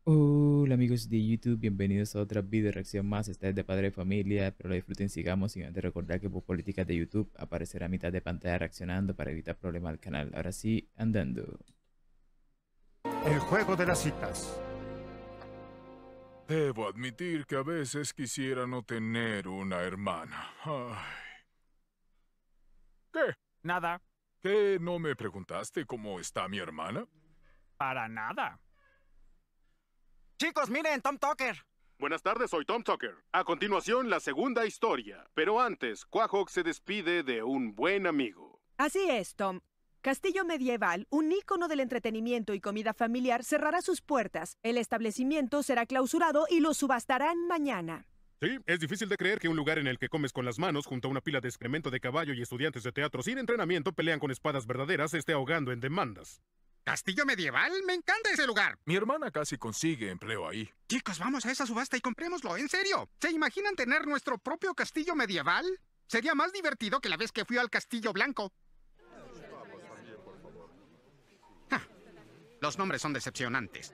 Hola amigos de YouTube, bienvenidos a otra video reacción más. Esta es de Padre de Familia, espero lo disfruten, sigamos. Sin antes recordar que por políticas de YouTube aparecerá a mitad de pantalla reaccionando para evitar problemas al canal. Ahora sí, andando. El juego de las citas. Debo admitir que a veces quisiera no tener una hermana. Ay. ¿Qué? Nada. ¿Qué no me preguntaste cómo está mi hermana? Para nada. Chicos, miren, Tom Tucker. Buenas tardes, soy Tom Tucker. A continuación, la segunda historia. Pero antes, Quahog se despide de un buen amigo. Así es, Tom. Castillo Medieval, un ícono del entretenimiento y comida familiar, cerrará sus puertas. El establecimiento será clausurado y lo subastarán mañana. Sí, es difícil de creer que un lugar en el que comes con las manos junto a una pila de excremento de caballo y estudiantes de teatro sin entrenamiento pelean con espadas verdaderas se esté ahogando en demandas. ¿Castillo Medieval? ¡Me encanta ese lugar! Mi hermana casi consigue empleo ahí. Chicos, vamos a esa subasta y comprémoslo, en serio. ¿Se imaginan tener nuestro propio castillo medieval? Sería más divertido que la vez que fui al Castillo Blanco. Ja, los nombres son decepcionantes.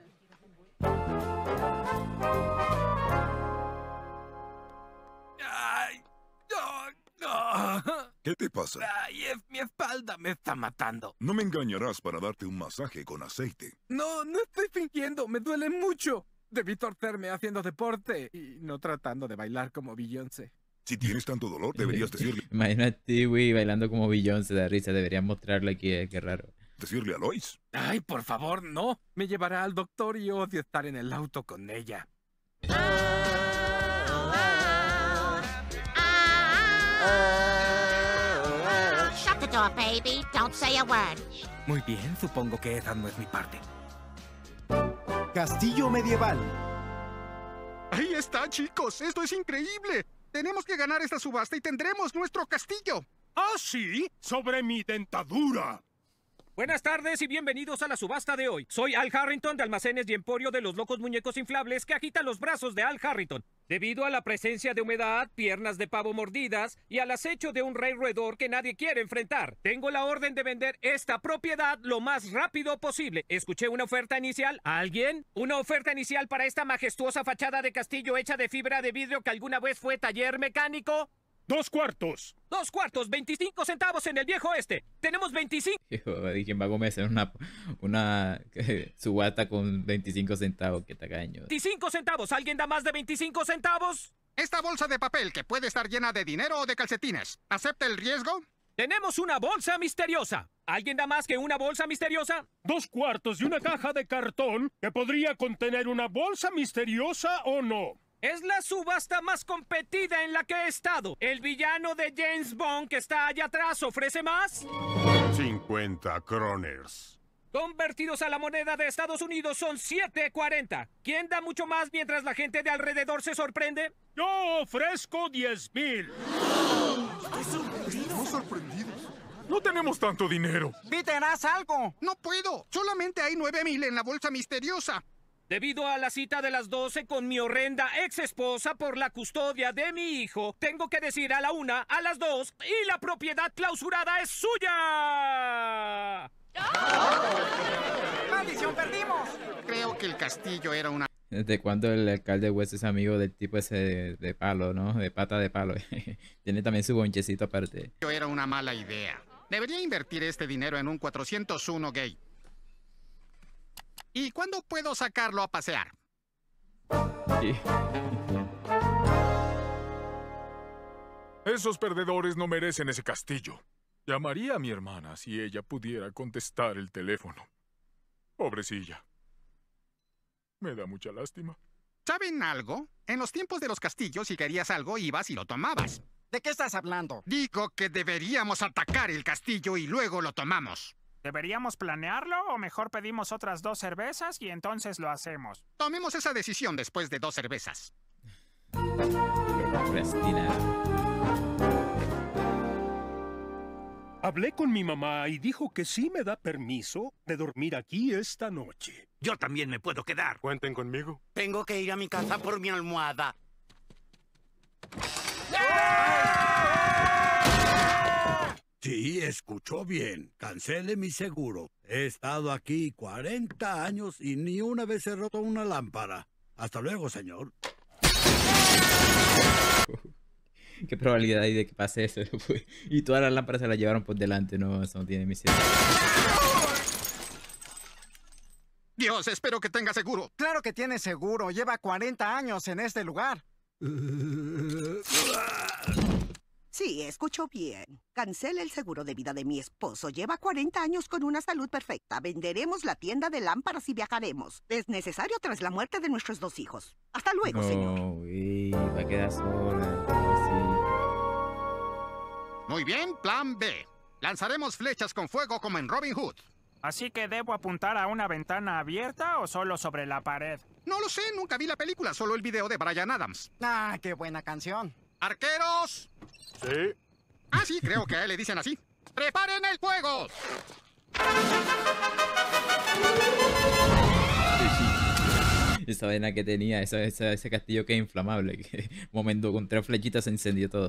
¡Ay! ¡No! ¡No! ¿Qué te pasa? ¡Ay! Mi espalda me está matando. No me engañarás para darte un masaje con aceite. No, no estoy fingiendo. Me duele mucho. Debí torcerme haciendo deporte y no tratando de bailar como Beyoncé. Si tienes tanto dolor, Imagina a Tiwi bailando como Beyoncé, de risa. Deberían mostrarlo aquí, qué raro. decirle a Lois. ¡Ay, por favor, no! Me llevará al doctor y odio estar en el auto con ella. Shut the door, baby. Don't say a word. Muy bien, supongo que esa no es mi parte. Castillo Medieval. Ahí está, chicos. Esto es increíble. Tenemos que ganar esta subasta y tendremos nuestro castillo. ¿Ah, sí? Sobre mi dentadura. Buenas tardes y bienvenidos a la subasta de hoy. Soy Al Harrington de Almacenes y Emporio de los Locos Muñecos Inflables que agitan los brazos de Al Harrington. Debido a la presencia de humedad, piernas de pavo mordidas y al acecho de un rey roedor que nadie quiere enfrentar, tengo la orden de vender esta propiedad lo más rápido posible. ¿Escuché una oferta inicial? ¿Alguien? ¿Una oferta inicial para esta majestuosa fachada de castillo hecha de fibra de vidrio que alguna vez fue taller mecánico? 2 cuartos. 2 cuartos, 25 centavos en el viejo oeste. Tenemos 25. ¿Y quién va a comerse una subasta con 25 centavos? Qué tacaño. 25 centavos. ¿Alguien da más de 25 centavos? Esta bolsa de papel que puede estar llena de dinero o de calcetines. ¿Acepta el riesgo? Tenemos una bolsa misteriosa. ¿Alguien da más que una bolsa misteriosa? 2 cuartos y una caja de cartón que podría contener una bolsa misteriosa o no. Es la subasta más competida en la que he estado. El villano de James Bond que está allá atrás ofrece más. 50 kroners. Convertidos a la moneda de Estados Unidos son 7.40. ¿Quién da mucho más mientras la gente de alrededor se sorprende? Yo ofrezco 10,000. Estamos sorprendidos. No tenemos tanto dinero. Peter, haz algo. No puedo. Solamente hay 9,000 en la bolsa misteriosa. Debido a la cita de las 12 con mi horrenda ex esposa por la custodia de mi hijo, tengo que decir a la 1, a las 2 y la propiedad clausurada es suya. ¡Maldición, perdimos! Creo que el castillo era una... ¿Desde cuándo el alcalde West es amigo del tipo ese de palo, no? De pata de palo. Tiene también su bonchecito aparte. Era una mala idea. Debería invertir este dinero en un 401 gay. ¿Y cuándo puedo sacarlo a pasear? Sí. Esos perdedores no merecen ese castillo. Llamaría a mi hermana si ella pudiera contestar el teléfono. Pobrecilla. Me da mucha lástima. ¿Saben algo? En los tiempos de los castillos, si querías algo, ibas y lo tomabas. ¿De qué estás hablando? Digo que deberíamos atacar el castillo y luego lo tomamos. ¿Deberíamos planearlo o mejor pedimos otras 2 cervezas y entonces lo hacemos? Tomemos esa decisión después de 2 cervezas. Hablé con mi mamá y dijo que sí me da permiso de dormir aquí esta noche. Yo también me puedo quedar. Cuenten conmigo. Tengo que ir a mi casa por mi almohada. Sí, escuchó bien. Cancele mi seguro. He estado aquí 40 años y ni una vez he roto una lámpara. Hasta luego, señor. ¿Qué probabilidad hay de que pase eso? Y todas las lámparas se las llevaron por delante. No, eso no tiene misericordia. Dios, espero que tenga seguro. Claro que tiene seguro. Lleva 40 años en este lugar. Sí, escuchó bien. Cancela el seguro de vida de mi esposo. Lleva 40 años con una salud perfecta. Venderemos la tienda de lámparas y viajaremos. Es necesario tras la muerte de nuestros 2 hijos. Hasta luego, señor. No, güey, va a quedar sola. Muy bien, plan B. Lanzaremos flechas con fuego como en Robin Hood. ¿Así que debo apuntar a una ventana abierta o solo sobre la pared? No lo sé, nunca vi la película, solo el video de Bryan Adams. Ah, qué buena canción. ¡Arqueros! Sí. Ah, sí, creo que a él le dicen así. ¡Preparen el fuego! Esa vena que tenía, ese castillo que es inflamable. Que momento con 3 flechitas se incendió todo.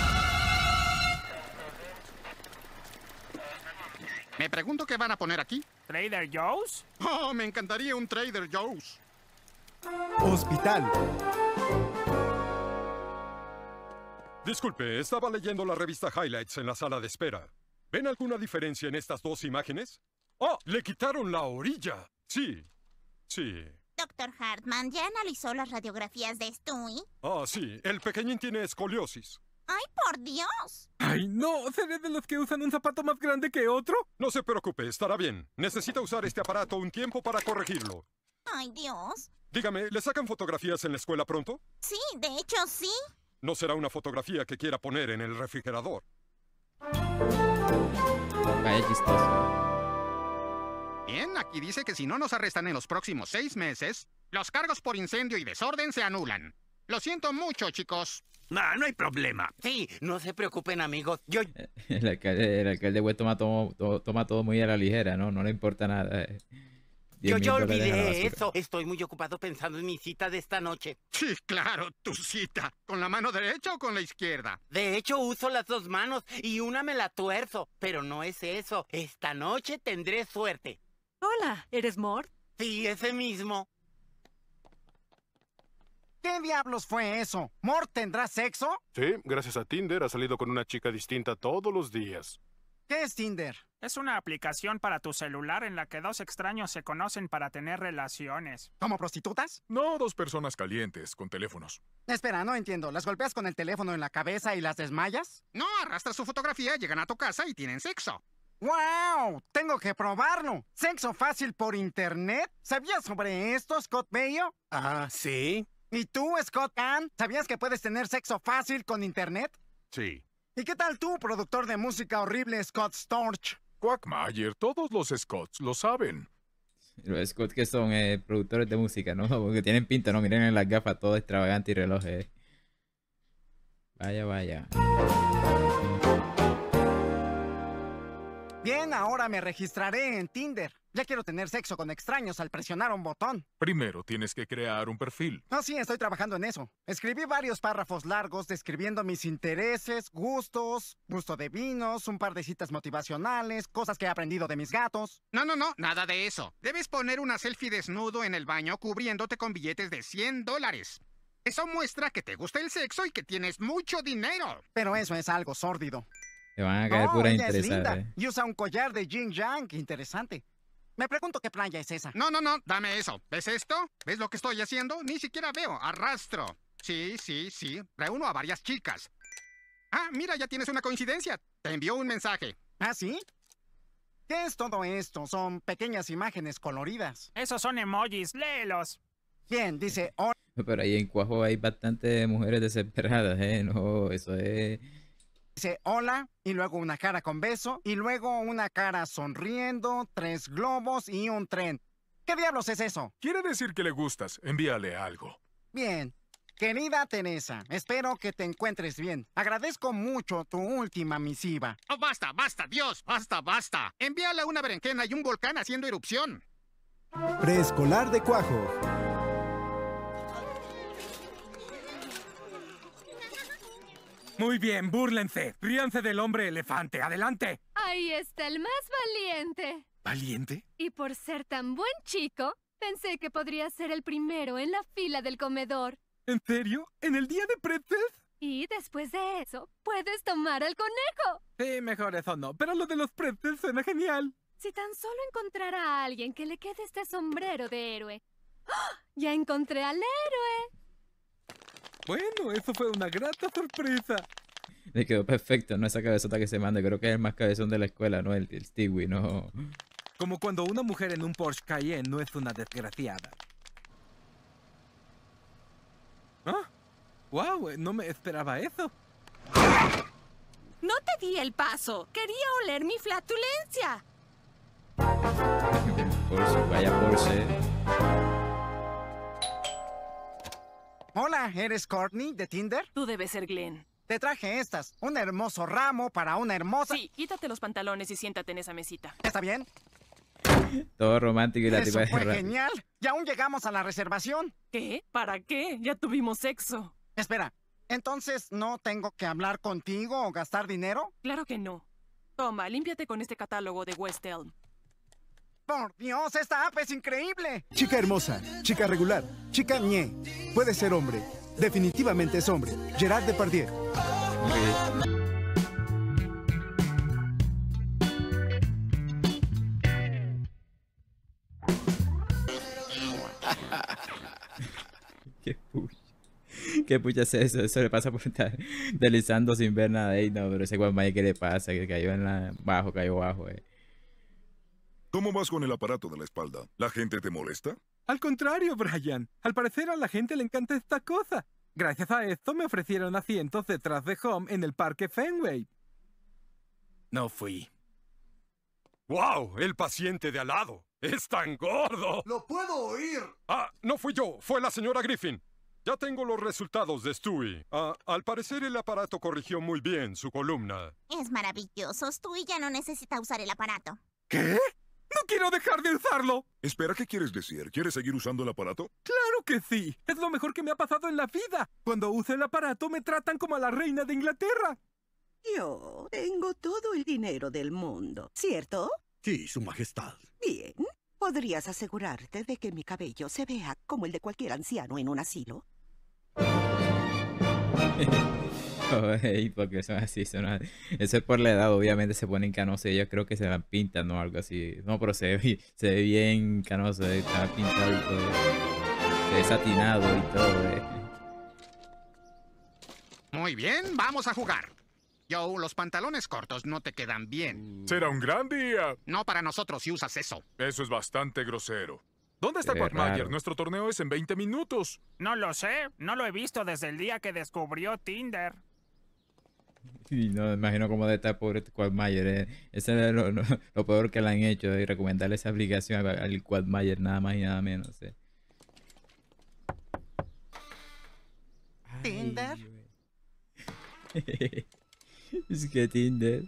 Me pregunto qué van a poner aquí. ¿Trader Joe's? Oh, me encantaría un Trader Joe's. Hospital. Disculpe, estaba leyendo la revista Highlights en la sala de espera. ¿Ven alguna diferencia en estas 2 imágenes? ¡Oh! ¡Le quitaron la orilla! Sí. Doctor Hartman, ¿ya analizó las radiografías de Stewie? Ah, sí. El pequeñín tiene escoliosis. ¡Ay, por Dios! ¡Ay, no! ¿Seré de los que usan un zapato más grande que otro? No se preocupe, estará bien. Necesita usar este aparato un tiempo para corregirlo. ¡Ay, Dios! Dígame, ¿le sacan fotografías en la escuela pronto? Sí, de hecho, sí. No será una fotografía que quiera poner en el refrigerador. Vaya chistoso. Bien, aquí dice que si no nos arrestan en los próximos 6 meses, los cargos por incendio y desorden se anulan. Lo siento mucho, chicos. No, no hay problema. Sí, no se preocupen, amigos. El alcalde West toma todo muy a la ligera, ¿no? No le importa nada. Yo ya olvidé eso. Estoy muy ocupado pensando en mi cita de esta noche. Sí, claro, tu cita. ¿Con la mano derecha o con la izquierda? De hecho, uso las 2 manos y una me la tuerzo. Pero no es eso. Esta noche tendré suerte. Hola, ¿eres Mort? Sí, ese mismo. ¿Qué diablos fue eso? ¿Mort tendrá sexo? Sí, gracias a Tinder ha salido con una chica distinta todos los días. ¿Qué es Tinder? Es una aplicación para tu celular en la que 2 extraños se conocen para tener relaciones. ¿Como prostitutas? No, 2 personas calientes con teléfonos. Espera, no entiendo. ¿Las golpeas con el teléfono en la cabeza y las desmayas? No, arrastras su fotografía, llegan a tu casa y tienen sexo. ¡Wow! Tengo que probarlo. ¿Sexo fácil por internet? ¿Sabías sobre esto, Scott Baio? Ah, sí. ¿Y tú, Scott Kahn? ¿Sabías que puedes tener sexo fácil con internet? Sí. ¿Y qué tal tú, productor de música horrible, Scott Storch? Quagmire, todos los Scotts lo saben. Los Scotts que son productores de música, ¿no? Porque tienen pinta, ¿no? Miren en las gafas, todo extravagante y relojes. Vaya. Bien, ahora me registraré en Tinder. Ya quiero tener sexo con extraños al presionar un botón. Primero tienes que crear un perfil. No, sí, estoy trabajando en eso. Escribí varios párrafos largos describiendo mis intereses, gustos, gusto de vinos, un par de citas motivacionales, cosas que he aprendido de mis gatos. No, nada de eso. Debes poner una selfie desnudo en el baño cubriéndote con billetes de $100. Eso muestra que te gusta el sexo y que tienes mucho dinero. Pero eso es algo sórdido. Te van a caer pura ella es interesada. linda y usa un collar de yin yang. Interesante. Me pregunto qué playa es esa. No, dame eso. ¿Ves esto? ¿Ves lo que estoy haciendo? Ni siquiera veo. Arrastro. Sí. Reúno a varias chicas. Ah, mira, ya tienes una coincidencia. Te envió un mensaje. ¿Ah, sí? ¿Qué es todo esto? Son pequeñas imágenes coloridas. Esos son emojis, léelos. Bien, dice... Pero ahí en Cuajo hay bastantes mujeres desesperadas, ¿eh? No, eso es... Dice hola, y luego una cara con beso, y luego una cara sonriendo, 3 globos y un tren. ¿Qué diablos es eso? Quiere decir que le gustas. Envíale algo. Bien. Querida Teresa, espero que te encuentres bien. Agradezco mucho tu última misiva. Oh, basta, Dios, basta. Envíale una berenjena y un volcán haciendo erupción. Preescolar de Cuajo. Muy bien, búrlense. Ríanse del hombre elefante. ¡Adelante! Ahí está el más valiente. ¿Valiente? Y por ser tan buen chico, pensé que podría ser el primero en la fila del comedor. ¿En serio? ¿En el día de pretzels? Y después de eso, puedes tomar al conejo. Sí, mejor eso no. Pero lo de los pretzels suena genial. Si tan solo encontrara a alguien que le quede este sombrero de héroe. ¡Oh! ¡Ya encontré al héroe! Bueno, eso fue una grata sorpresa. Le quedó perfecto, ¿no? Esa cabezota que se manda. Creo que es el más cabezón de la escuela, ¿no? El Stewie, ¿no? Como cuando una mujer en un Porsche Cayenne no es una desgraciada. ¿Ah? ¡Wow! No me esperaba eso. No te di el paso. Quería oler mi flatulencia. Porsche, vaya Porsche. Hola, ¿eres Courtney de Tinder? Tú debes ser Glenn. Te traje estas. Un hermoso ramo para una hermosa... Sí, quítate los pantalones y siéntate en esa mesita. ¿Está bien? Todo romántico y la Eso tipa fue de genial. Y aún llegamos a la reservación. ¿Qué? ¿Para qué? Ya tuvimos sexo. Espera, ¿entonces no tengo que hablar contigo o gastar dinero? Claro que no. Toma, límpiate con este catálogo de West Elm. ¡Por Dios, esta app es increíble! Chica hermosa, chica regular, chica ñe. Puede ser hombre. Definitivamente es hombre. Gerard Depardieu. ¿Qué pucha es eso? Eso le pasa por estar deslizando sin ver nada ahí. No, pero ese Quagmire, ¿qué le pasa? Que cayó en la... cayó bajo, ¿Cómo vas con el aparato de la espalda? ¿La gente te molesta? Al contrario, Brian. Al parecer a la gente le encanta esta cosa. Gracias a esto me ofrecieron asientos detrás de Home en el parque Fenway. No fui. ¡Wow! El paciente de al lado. ¡Es tan gordo! ¡Lo puedo oír! Ah, no fui yo. Fue la señora Griffin. Ya tengo los resultados de Stewie. Al parecer el aparato corrigió muy bien su columna. Es maravilloso. Stewie ya no necesita usar el aparato. ¿Qué? ¡No quiero dejar de usarlo! Espera, ¿qué quieres decir? ¿Quieres seguir usando el aparato? ¡Claro que sí! Es lo mejor que me ha pasado en la vida. Cuando uso el aparato me tratan como a la reina de Inglaterra. Yo tengo todo el dinero del mundo, ¿cierto? Sí, Su Majestad. Bien. ¿Podrías asegurarte de que mi cabello se vea como el de cualquier anciano en un asilo? Porque son así, eso es por la edad, obviamente se ponen canosos y ellos creo que se la pintan o algo así. No, pero se ve bien canoso, está pintado y todo, se ve satinado y todo. Muy bien, vamos a jugar. Joe, los pantalones cortos no te quedan bien. Será un gran día. No para nosotros si usas eso. Eso es bastante grosero. ¿Dónde está Qué Quagmire? raro. Nuestro torneo es en 20 minutos. No lo sé. No lo he visto desde el día que descubrió Tinder. Y no me imagino cómo de estar pobre Quagmire. Ese es lo peor que le han hecho, y recomendarle esa aplicación al Quagmire, nada más y nada menos. ¿Tinder? Es que Tinder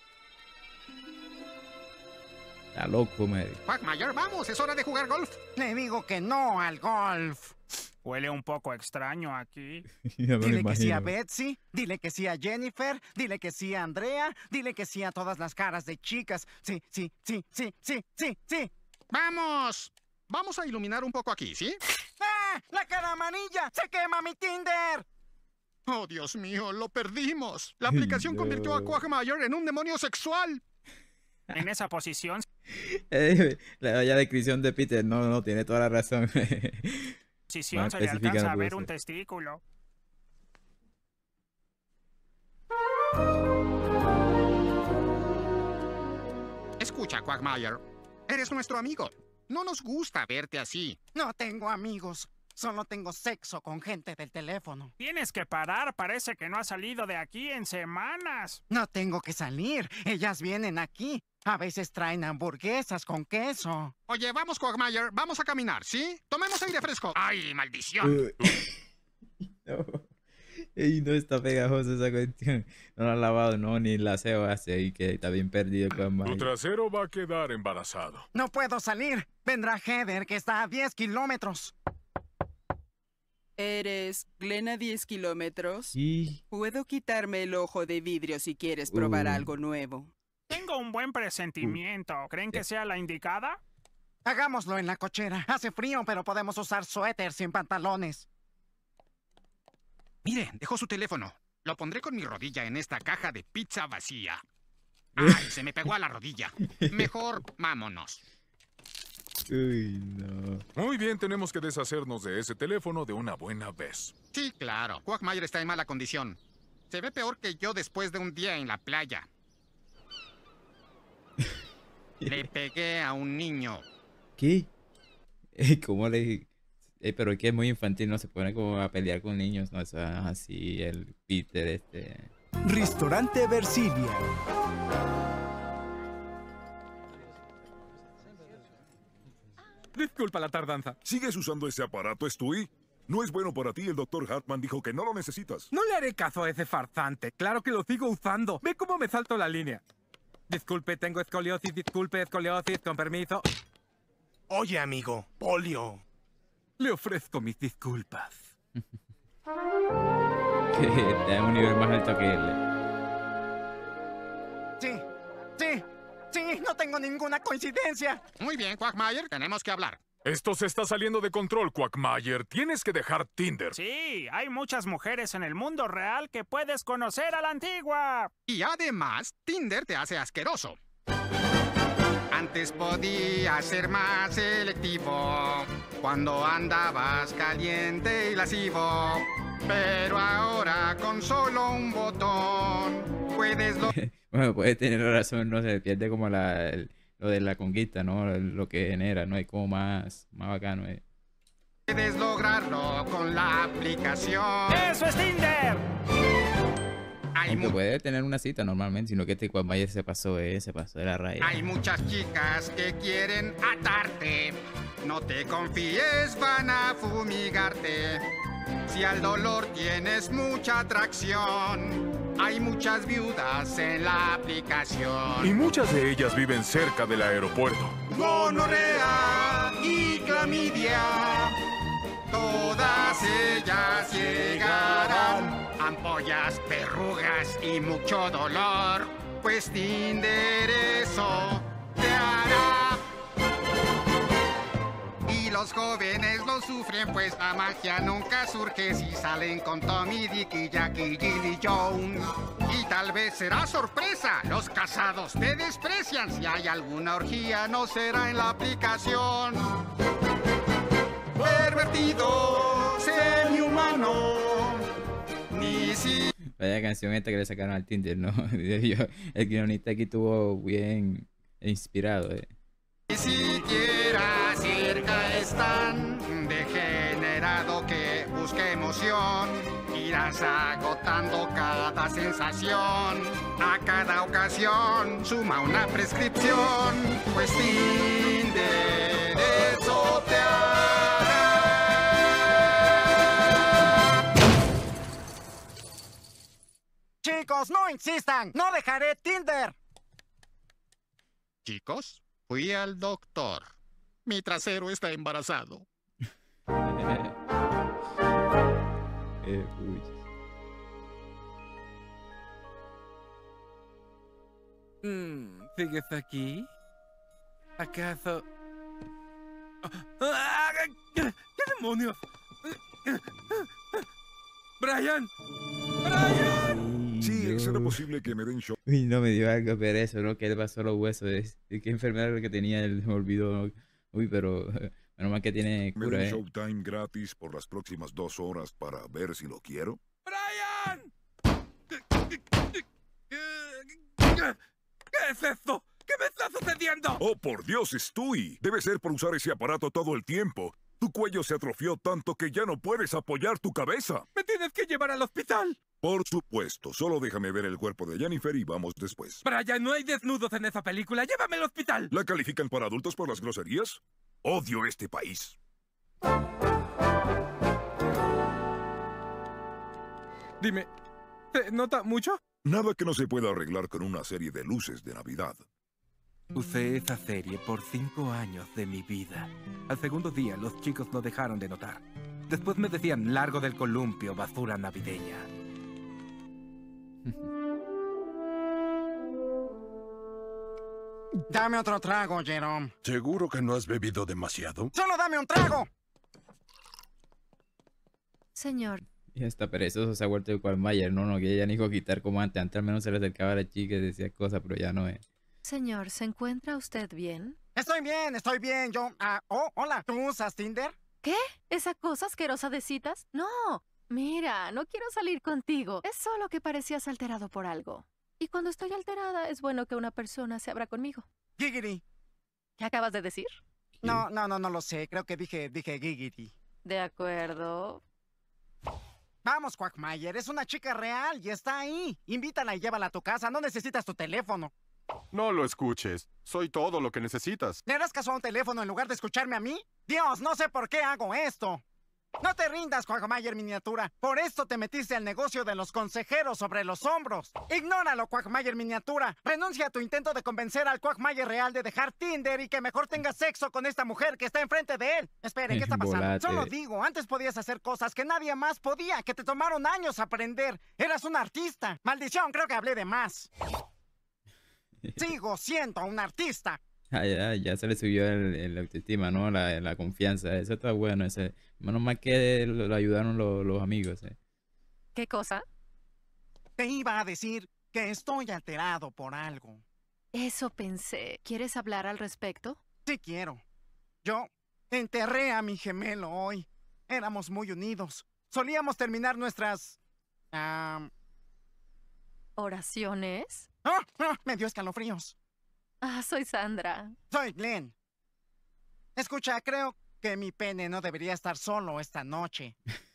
está loco, Mary. Quagmire, vamos, es hora de jugar golf. Le digo que no al golf. Huele un poco extraño aquí. Ya me lo Dile que sí a imagino. Betsy, dile que sí a Jennifer, dile que sí a Andrea, dile que sí a todas las caras de chicas. Sí, sí, sí, sí, sí, sí, sí. ¡Vamos! Vamos a iluminar un poco aquí, ¿sí? ¡Ah! ¡La cara amarilla! ¡Se quema mi Tinder! Oh, Dios mío, lo perdimos. La aplicación convirtió a Quagmire en un demonio sexual. En esa posición. La descripción de Peter, no, tiene toda la razón. Se le alcanza a ver un testículo. Escucha, Quagmire. Eres nuestro amigo. No nos gusta verte así. No tengo amigos. Solo tengo sexo con gente del teléfono. Tienes que parar. Parece que no has salido de aquí en semanas. No tengo que salir. Ellas vienen aquí. A veces traen hamburguesas con queso. Oye, vamos, Quagmire. Vamos a caminar, ¿sí? Tomemos aire fresco. ¡Ay, maldición! No. Ey, no está pegajosa esa cuestión. No la ha lavado, no, ni la aseo hace y que está bien perdido con Tu trasero va a quedar embarazado. No puedo salir. Vendrá Heather, que está a 10 kilómetros. ¿Eres Glenna 10 kilómetros? Sí. Puedo quitarme el ojo de vidrio si quieres probar algo nuevo. Tengo un buen presentimiento. ¿Creen que sea la indicada? Hagámoslo en la cochera. Hace frío, pero podemos usar suéter sin pantalones. Mire, dejó su teléfono. Lo pondré con mi rodilla en esta caja de pizza vacía. ¡Ay, se me pegó a la rodilla! Mejor, vámonos. Uy, no. Muy bien, tenemos que deshacernos de ese teléfono de una buena vez. Sí, claro. Quagmire está en mala condición. Se ve peor que yo después de un día en la playa. Le pegué a un niño. ¿Qué? ¿Cómo le...? Pero es que es muy infantil, no se pone como a pelear con niños, ¿no? O sea, así el Peter Restaurante Versilia. Disculpa la tardanza. ¿Sigues usando ese aparato, Stewie? No es bueno para ti, el Dr. Hartman dijo que no lo necesitas. No le haré caso a ese farsante. Claro que lo sigo usando. Ve cómo me salto la línea. Disculpe, tengo escoliosis. Disculpe, escoliosis. Con permiso. Oye, amigo. Polio. Le ofrezco mis disculpas. Que está en un nivel más alto que él. Sí, no tengo ninguna coincidencia. Muy bien, Quagmire, tenemos que hablar. Esto se está saliendo de control, Quagmire. Tienes que dejar Tinder. Sí, hay muchas mujeres en el mundo real que puedes conocer a la antigua. Y además, Tinder te hace asqueroso. Antes podías ser más selectivo cuando andabas caliente y lascivo. Pero ahora con solo un botón puedes Bueno, puede tener razón, no se pierde como lo de la conquista, ¿no? Lo que genera, ¿no? Es como más bacano, Puedes lograrlo con la aplicación. ¡Eso es Tinder! Aunque puede tener una cita normalmente, sino que este Quagmire se pasó de la raya. Hay muchas chicas que quieren atarte. No te confíes, van a fumigarte. Si al dolor tienes mucha atracción, hay muchas viudas en la aplicación. Y muchas de ellas viven cerca del aeropuerto. Gonorrea y clamidia, todas ellas llegarán. Ampollas, verrugas y mucho dolor, pues Tinder eso te hará. Y los jóvenes lo sufren, pues la magia nunca surge si salen con Tommy, Dick, Jackie, Jill y Joan. Y tal vez será sorpresa, los casados te desprecian. Si hay alguna orgía, no será en la aplicación. Pervertido, semi-humano. Vaya canción esta que le sacaron al Tinder, ¿no? El guionista aquí estuvo bien inspirado, Ni siquiera cerca es tan degenerado que busca emoción. Irás agotando cada sensación. A cada ocasión suma una prescripción. Pues Tinder eso te hará. Chicos, no insistan. No dejaré Tinder. Chicos, fui al doctor. Mi trasero está embarazado. ¿Sigues aquí? ¿Acaso...? ¿Qué demonios? ¡Brian! ¡Brian! Sí, ¿será posible que me den shock? Uy, no, me dio algo ver eso, ¿no? Que le pasó a los huesos. ¿De qué enfermedad era lo que tenía? Él me olvidó, ¿no? Uy, pero menos mal que tiene Me cura, den Showtime gratis por las próximas 2 horas para ver si lo quiero. ¡Brian! ¿Qué es esto? ¿Qué me está sucediendo? ¡Oh, por Dios, Stewie! Debe ser por usar ese aparato todo el tiempo. Tu cuello se atrofió tanto que ya no puedes apoyar tu cabeza. ¡Me tienes que llevar al hospital! Por supuesto. Solo déjame ver el cuerpo de Jennifer y vamos después. Brian, no hay desnudos en esa película. ¡Llévame al hospital! ¿La califican para adultos por las groserías? Odio este país. Dime, ¿te nota mucho? Nada que no se pueda arreglar con una serie de luces de Navidad. Usé esa serie por 5 años de mi vida. Al segundo día, los chicos lo dejaron de notar. Después me decían, largo del columpio, basura navideña. Dame otro trago, Jerome. ¿Seguro que no has bebido demasiado? ¡Solo dame un trago! Señor. Y hasta perezoso se ha vuelto el Quagmire. No, que ella ni dijo quitar como antes. Antes al menos se le acercaba a la chica y decía cosas, pero ya no es. Señor, ¿se encuentra usted bien? Estoy bien. Yo... hola. ¿Tú usas Tinder? ¿Qué? ¿Esa cosa asquerosa de citas? No. Mira, no quiero salir contigo. Es solo que parecías alterado por algo. Y cuando estoy alterada, es bueno que una persona se abra conmigo. Giggity. ¿Qué acabas de decir? No lo sé. Creo que dije giggity. De acuerdo. Vamos, Quagmire. Es una chica real y está ahí. Invítala y llévala a tu casa. No necesitas tu teléfono. No lo escuches. Soy todo lo que necesitas. ¿Le harás caso a un teléfono en lugar de escucharme a mí? Dios, no sé por qué hago esto. No te rindas, Quagmire miniatura. Por esto te metiste al negocio de los consejeros sobre los hombros. Ignóralo, Quagmire miniatura. Renuncia a tu intento de convencer al Quagmire real de dejar Tinder y que mejor tenga sexo con esta mujer que está enfrente de él. Espere, ¿qué está pasando? Volate. Solo digo, antes podías hacer cosas que nadie más podía, que te tomaron años aprender. Eras un artista. Maldición, creo que hablé de más. Sigo siendo un artista. Ya se le subió el autoestima, ¿no? La confianza. Eso está bueno. Menos mal que lo ayudaron los amigos. ¿Qué cosa? Te iba a decir que estoy alterado por algo. Eso pensé. ¿Quieres hablar al respecto? Sí quiero. Yo enterré a mi gemelo hoy. Éramos muy unidos. Solíamos terminar nuestras... ¿Oraciones? Me dio escalofríos. Soy Sandra. Soy Glenn. Escucha, creo que mi pene no debería estar solo esta noche.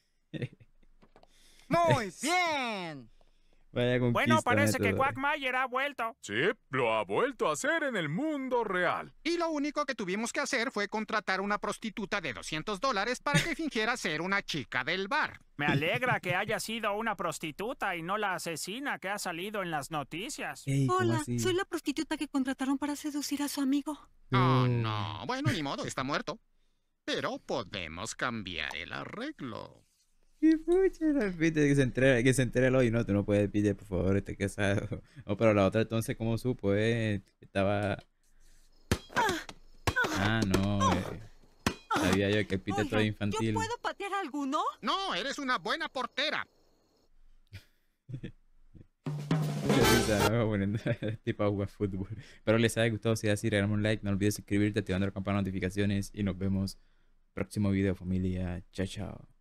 ¡Muy bien! Vaya conquista, bueno, parece que método. Quagmire ha vuelto. Sí, lo ha vuelto a hacer en el mundo real. Y lo único que tuvimos que hacer fue contratar una prostituta de $200 para que fingiera ser una chica del bar. Me alegra que haya sido una prostituta y no la asesina que ha salido en las noticias. Ey, ¿cómo Hola, así? soy la prostituta que contrataron para seducir a su amigo. Oh, no. Bueno, ni modo, está muerto. Pero podemos cambiar el arreglo. Qué pucha, pide que se entere el hoy, no, tú no puedes pedir, por favor, esté casado. Oh, pero la otra entonces, ¿cómo supo? Estaba... no, sabía yo que el pite todo infantil. ¿Yo puedo patear a alguno? No, eres una buena portera. Tipo a jugar fútbol. Espero les haya gustado, si es así, regalame un like, no olvides suscribirte, activando la campana de notificaciones y nos vemos próximo video, familia. Chao, chao.